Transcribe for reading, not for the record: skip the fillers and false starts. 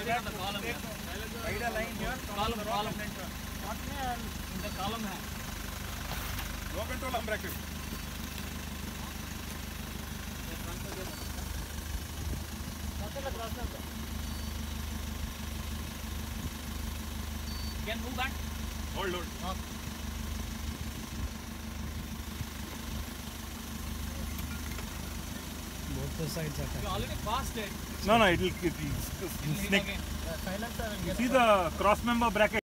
in the column here. Guide a line here. Column. In the column है. Low control हम रखें. Can move back. Hold. Both the sides are You already passed it. No, it will snake. Silencer will get See the cross member bracket.